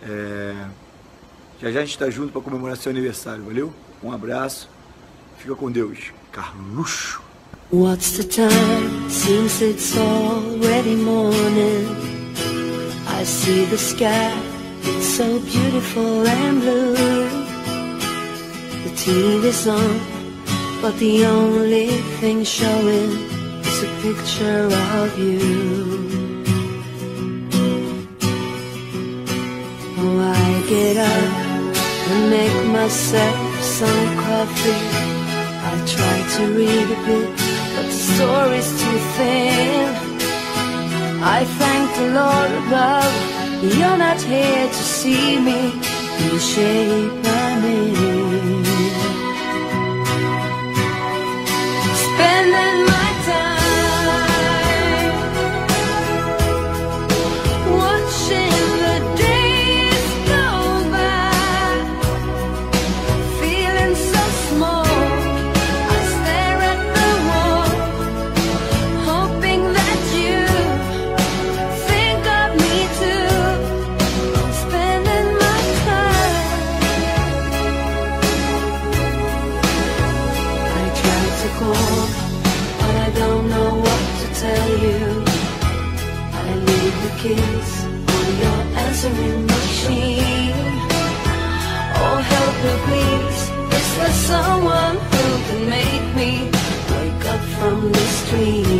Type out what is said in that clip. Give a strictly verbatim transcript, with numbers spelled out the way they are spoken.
É... Já já a gente tá junto para comemorar seu aniversário, valeu? Um abraço, fica com Deus. Carluxo. What's the time? Seems it's already morning. I see the sky, it's so beautiful and blue. The T V's on, but the only thing showing is a picture of you. Oh, I get up and make myself some coffee. I try to read a bit, but the story's too thin. I thank the Lord above, you're not here to see me in the shape I'm in. Spending my time watching the days go by, feeling so small. But I don't know what to tell you. I leave the keys on your answering machine. Oh, help me please, is there someone who can make me wake up from this dream?